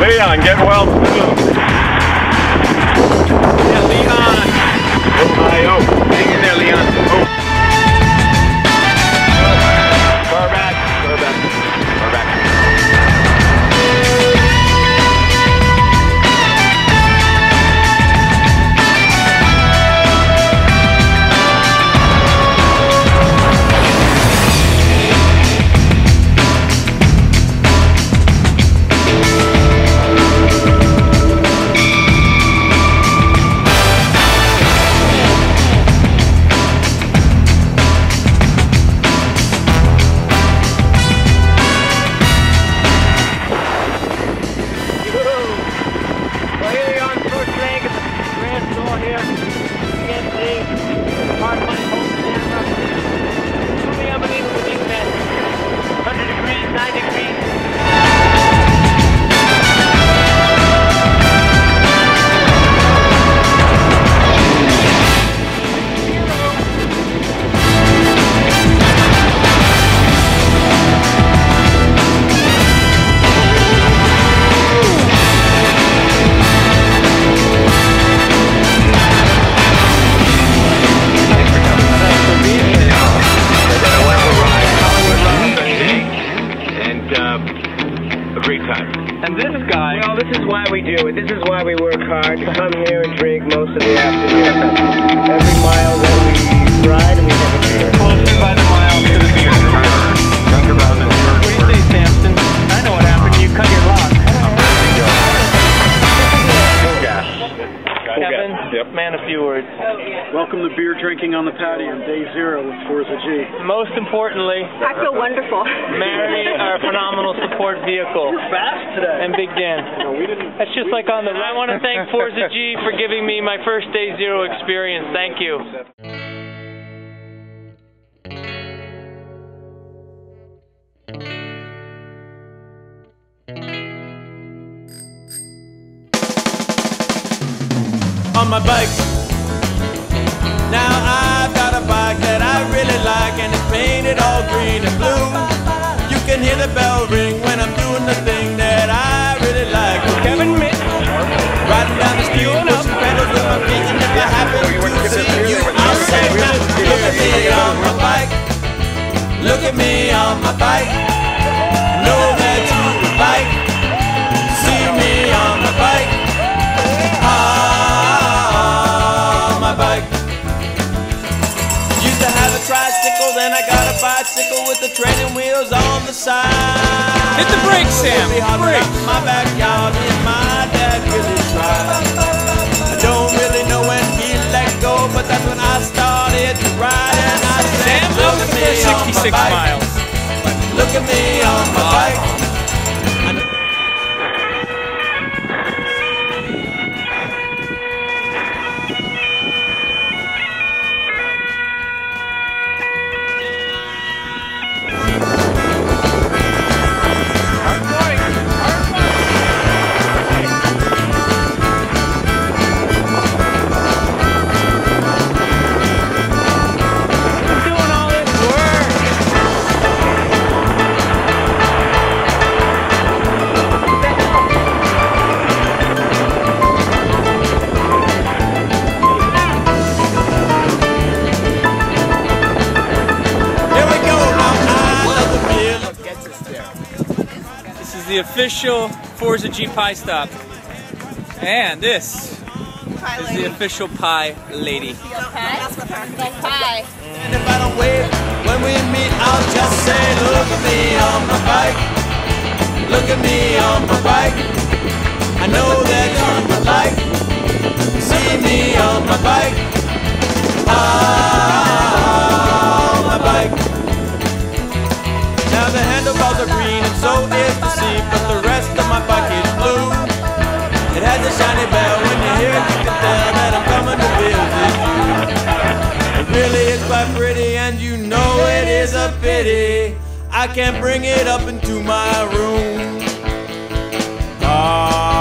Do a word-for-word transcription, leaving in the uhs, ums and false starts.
Leon, get well soon. Yeah, Leon. Oh, I hope. Hang in there, Leon. Oh. Far back. Far back. Far back. And this guy... Well, this is why we do it. This is why we work hard to come here and drink most of the afternoon. Every mile that we ride, we have a beer. Closer by the mile to the beer. Younger about the beer. What do you say, Samson? I know what happened. You cut your lock. Kevin, yep. Man, a few words. Welcome to beer drinking on the patio, day zero with Forza G. Most importantly, I feel wonderful. Mary, our phenomenal support vehicle. You're fast today. And Big Dan. No, we didn't. That's just like on the. I want to thank Forza G for giving me my first day zero experience. Thank you. On my bike. Now I've got a bike that I really like, and it's painted all green and blue. You can hear the bell ring when I'm doing the thing that I really like. Kevin Mitt. Riding down the street, pushing pedals with my feet, and if I happen to see you, I'll say, look at me on my bike. Look at me on my bike. Know that you would like. See me on my bike. Bike. Used to have a tricycle, then I got a bicycle with the training wheels on the side. Hit the brakes, Sam. Brakes. My backyard, me and my dad really tried. I don't really know when he let go, but that's when I started to ride. And I said, Sam, look at the first sixty-six miles. Look at me on my bike. The official Forza G pie stop, and this pie is lady. The official pie lady. Pie? Pie. And if I don't wave when we meet, I'll just say, look at me on my bike. Look at me on my bike. I know that you would like. See me on my bike. On my bike. Now the handlebars are green and so is the seat, but the rest of my bike is blue. It has a shiny bell. When you hear it, you can tell that I'm coming to visit you. It really is quite pretty, and you know it is a pity I can't bring it up into my room. Ah.